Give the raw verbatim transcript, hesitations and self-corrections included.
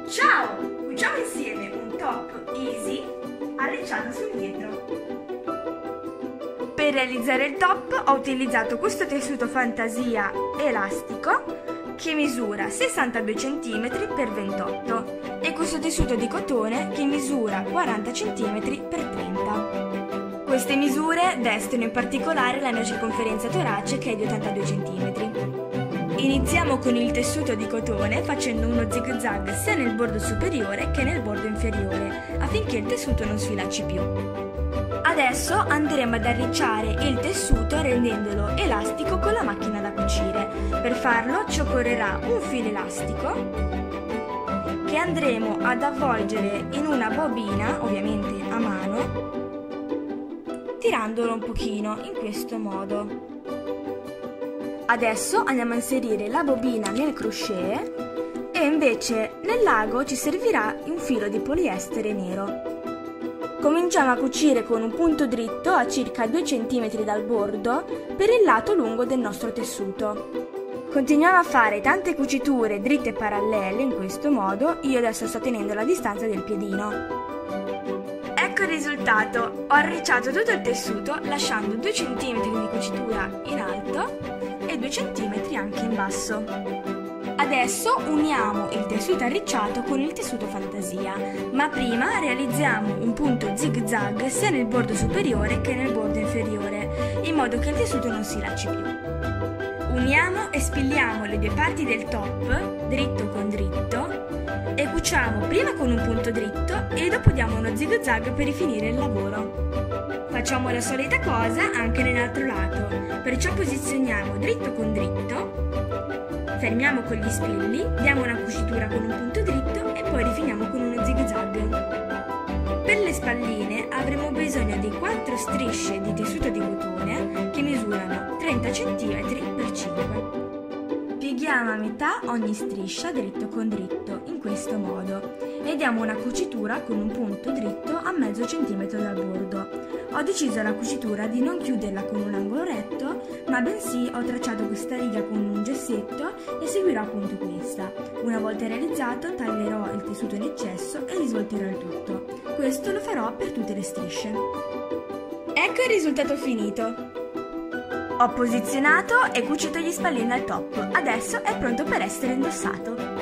Ciao! Cuciamo insieme un top easy arricciato sul dietro. Per realizzare il top ho utilizzato questo tessuto fantasia elastico che misura sessantadue centimetri per ventotto e questo tessuto di cotone che misura quaranta centimetri per trenta. Queste misure destano in particolare la mia circonferenza torace che è di ottantadue centimetri. Iniziamo con il tessuto di cotone facendo uno zig zag sia nel bordo superiore che nel bordo inferiore affinché il tessuto non sfilacci più. Adesso andremo ad arricciare il tessuto rendendolo elastico con la macchina da cucire. Per farlo ci occorrerà un filo elastico che andremo ad avvolgere in una bobina, ovviamente a mano, tirandolo un pochino in questo modo. Adesso andiamo a inserire la bobina nel crochet e invece nel lago ci servirà un filo di poliestere nero. Cominciamo a cucire con un punto dritto a circa due centimetri dal bordo per il lato lungo del nostro tessuto. Continuiamo a fare tante cuciture dritte e parallele in questo modo, io adesso sto tenendo la distanza del piedino. Ecco il risultato, ho arricciato tutto il tessuto lasciando due centimetri di cucitura in alto e due centimetri anche in basso. Adesso uniamo il tessuto arricciato con il tessuto fantasia, ma prima realizziamo un punto zig zag sia nel bordo superiore che nel bordo inferiore, in modo che il tessuto non si lacci più. Uniamo e spilliamo le due parti del top, dritto con dritto, e cuciamo prima con un punto dritto e dopo diamo uno zig zag per rifinire il lavoro. Facciamo la solita cosa anche nell'altro lato, perciò posizioniamo dritto con dritto, fermiamo con gli spilli, diamo una cucitura con un punto dritto e poi rifiniamo con uno zig zag. Per le spalline avremo bisogno di quattro strisce di tessuto di cotone che misurano trenta centimetri per cinque. Pieghiamo a metà ogni striscia dritto con dritto in questo modo e diamo una cucitura con un punto dritto a mezzo centimetro dal bordo. Ho deciso la cucitura di non chiuderla con un angolo retto, ma bensì ho tracciato questa riga con un gessetto e seguirò appunto questa. Una volta realizzato taglierò il tessuto in eccesso e risvolterò il tutto. Questo lo farò per tutte le strisce. Ecco il risultato finito! Ho posizionato e cucito gli spallini al top, adesso è pronto per essere indossato.